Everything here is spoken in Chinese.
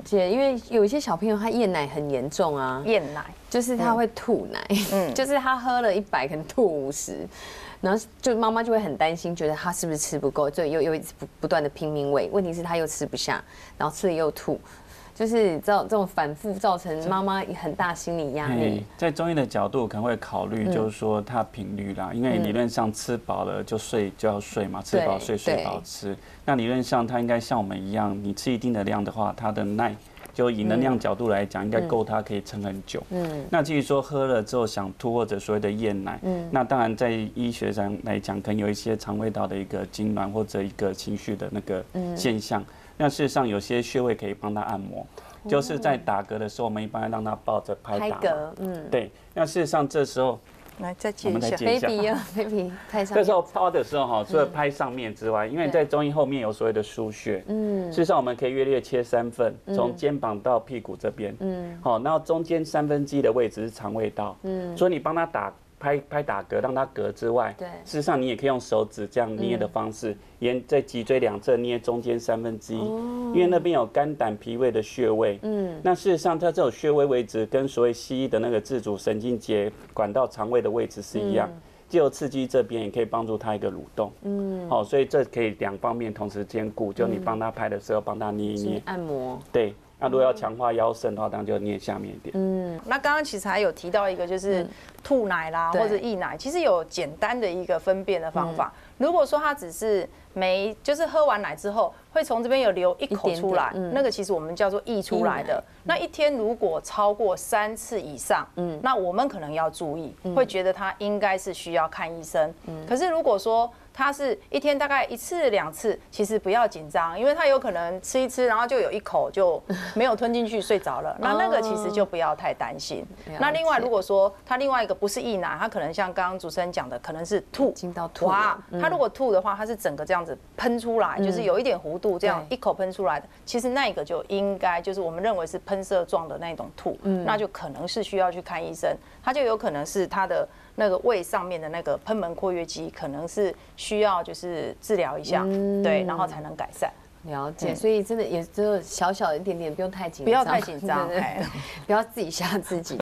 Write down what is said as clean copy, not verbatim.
解，因为有一些小朋友他厌奶很严重啊， 厌奶就是他会吐奶，就是他喝了100可能吐50，然后就妈妈就会很担心，觉得他是不是吃不够，所以又一直不断的拼命喂，问题是他又吃不下，然后吃了又吐。就是这种反复造成妈妈很大心理压力。 在中医的角度，可能会考虑就是说它频率啦，因为理论上吃饱了就睡就要睡嘛，吃饱睡，睡饱吃。那理论上它应该像我们一样，你吃一定的量的话，它的耐就以能量角度来讲，应该够它可以撑很久。那至于说喝了之后想吐或者所谓的厌奶，那当然在医学上来讲，可能有一些肠胃道的一个痉挛或者一个情绪的那个现象。那事实上有些穴位可以帮他按摩，就是在打嗝的时候，我们一般让他抱着拍打。拍嗝，对。那事实上这时候， 来再接一下。 baby 啊 ，baby 拍上面。 这时候拍的时候哈，除了拍上面之外，因为在中医后面有所谓的腧穴，事实上我们可以约略切3份，从肩膀到屁股这边，好，然后中间1/3的位置是肠胃道，所以你帮他拍打嗝，让它嗝之外，事实上你也可以用手指这样捏的方式，沿在脊椎两侧捏中间1/3，因为那边有肝胆脾胃的穴位。那事实上它这种穴位位置跟所谓西医的那个自主神经节管到肠胃的位置是一样，藉由刺激这边也可以帮助它一个蠕动。好，所以这可以2方面同时兼顾，就你帮他拍的时候帮他捏一捏， 按摩。 对。那如果要强化腰肾的话，当然就捏下面一点。 那刚刚其实还有提到一个，就是吐奶啦或者溢奶，其实有简单的一个分辨的方法。如果说他只是就是喝完奶之后会从这边有流1口出来，那个其实我们叫做溢出来的。那一天如果超过3次以上，那我们可能要注意，会觉得他应该是需要看医生。可是如果说他是一天大概1次2次，其实不要紧张，因为他有可能吃一吃，然后就有1口就没有吞进去睡着了，那个其实就不要太担心。那另外如果说他另外一个不是溢奶，他可能像刚刚主持人讲的，可能是吐，哇，他如果吐的话，他是整个这样子喷出来，就是有一点弧度，这样1口喷出来的，其实那个就应该就是我们认为是喷射状的那种吐，那就可能是需要去看医生，他就有可能是他的那个胃上面的那个喷门括约肌可能是需要就是治疗一下，对，然后才能改善。 了解，所以真的也只有小小一点点，不用太紧张， 不要太紧张， 不要自己吓自己。